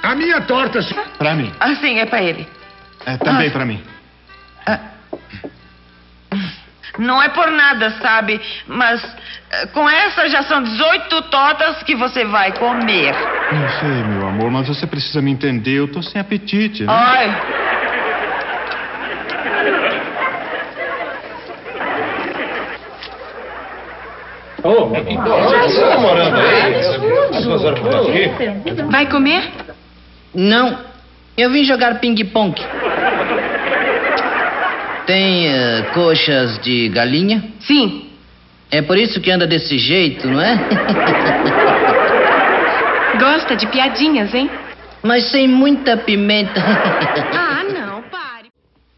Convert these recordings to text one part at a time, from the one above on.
A minha torta... Pra mim. Ah, sim, é pra ele. É também pra mim. Não é por nada, sabe? Mas com essa já são 18 tortas que você vai comer. Eu sei, meu amor, mas você precisa me entender. Eu tô sem apetite, né? Ai. Vai comer? Não, eu vim jogar ping-pong. Tem coxas de galinha? Sim. É por isso que anda desse jeito, não é? Gosta de piadinhas, hein? Mas sem muita pimenta. Ah, não, pare.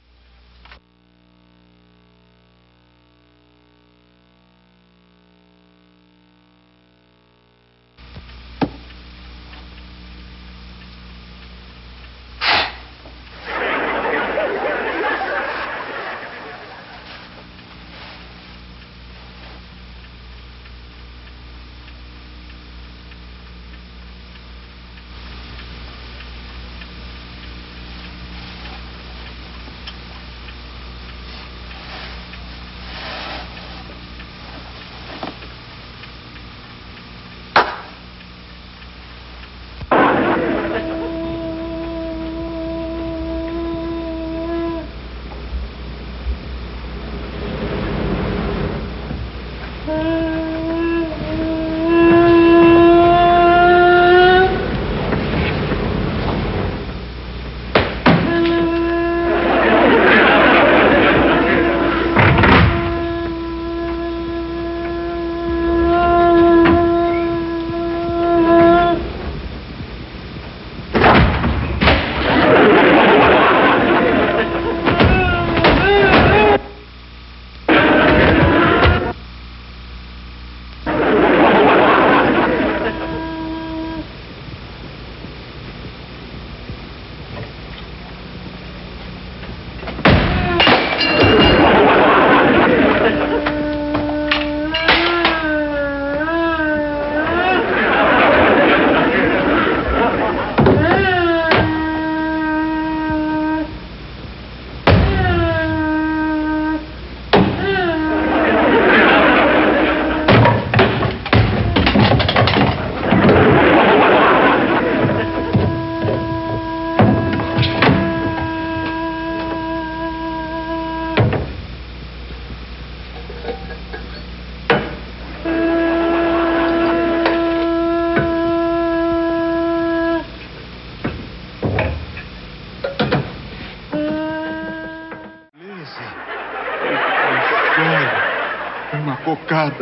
Uma cocada.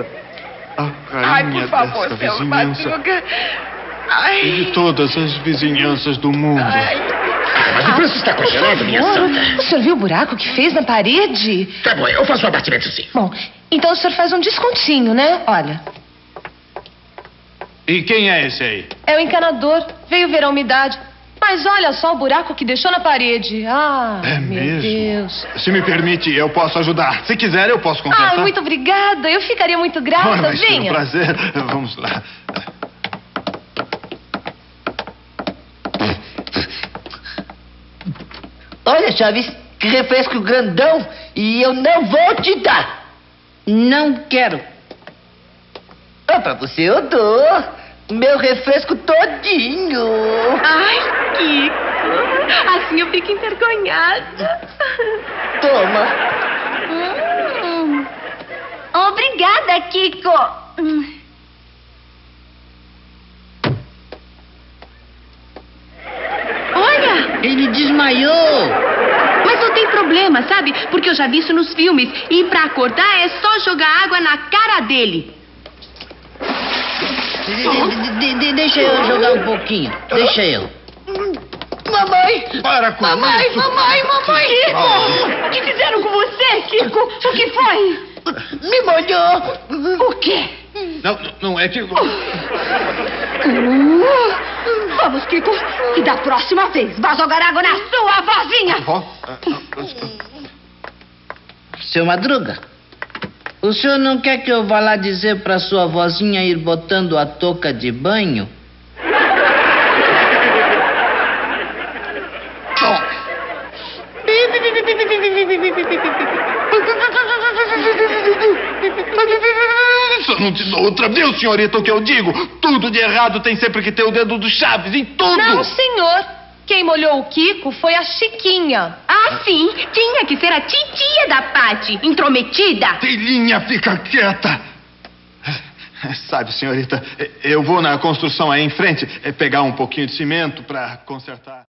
A Ai, rainha por favor, dessa seu vizinhança. Madruga. Ai. E de todas as vizinhanças do mundo. Ai. Mas depois você está congelando, minha santa. O senhor viu o buraco que fez na parede? Tá bom, eu faço um abatimento sim. Bom, então o senhor faz um descontinho, né? Olha, E quem é esse aí? é o encanador. Veio ver a umidade. Mas olha só o buraco que deixou na parede. Ah, É meu mesmo? Deus. Se me permite, eu posso ajudar. Se quiser, eu posso conversar. Ah, muito obrigada. Eu ficaria muito grata. Ora, mas foi um Venha. prazer. Vamos lá. Olha, Chaves, que refresco grandão. E eu não vou te dar. Não quero. Ah, pra você eu dou. Meu refresco todinho. Ai, Kiko. Assim eu fico envergonhada. Toma. Obrigada, Kiko. Olha, Ele desmaiou. mas não tem problema, sabe? Porque eu já vi isso nos filmes. E pra acordar é só jogar água na cara dele. Deixa eu jogar um pouquinho. Deixa eu. Mamãe! Para com Mamãe, isso. mamãe, mamãe! O que fizeram com você, Kiko? O que foi? Me molhou! O quê? Não é que... Vamos, Kiko. E da próxima vez, vá jogar água na sua vozinha. Vó? Seu Madruga, o senhor não quer que eu vá lá dizer pra sua vozinha ir botando a touca de banho? não te dou outra, viu, senhorita, o que eu digo? Tudo de errado tem sempre que ter o dedo do Chaves, em tudo! Não, senhor. Quem molhou o Kiko foi a Chiquinha. Ah, sim. Tinha que ser a titia da Pati, intrometida. Filhinha, fica quieta! Sabe, senhorita, eu vou na construção aí em frente pegar um pouquinho de cimento pra consertar.